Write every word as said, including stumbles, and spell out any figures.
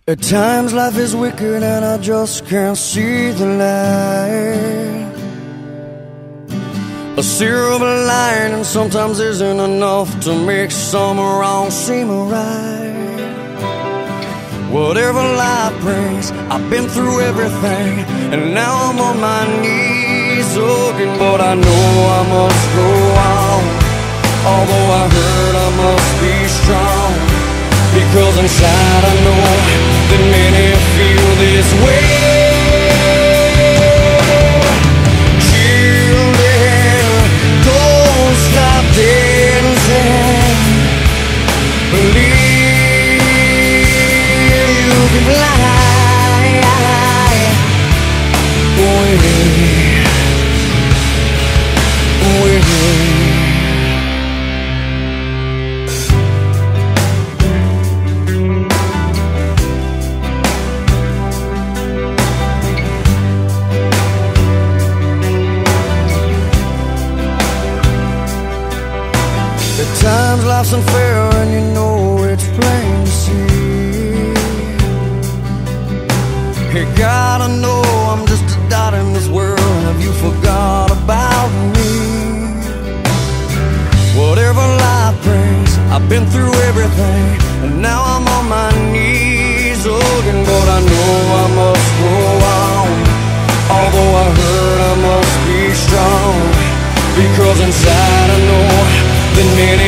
At times life is wicked and I just can't see the light. A silver lining sometimes isn't enough to make some wrong seem right. Whatever life brings, I've been through everything, and now I'm on my knees looking, but I know I must go on. Although I hurt, I must be strong, because inside I know that many feel this way. Children, don't stop dancing. Believe you can fly away, away. At times life's unfair and you know it's plain to see. You gotta know I'm just a dot in this world. Have you forgot about me? Whatever life brings, I've been through everything, and now I'm on my knees looking, but I know I must go on. Although I hurt, I must be strong, because inside I know that many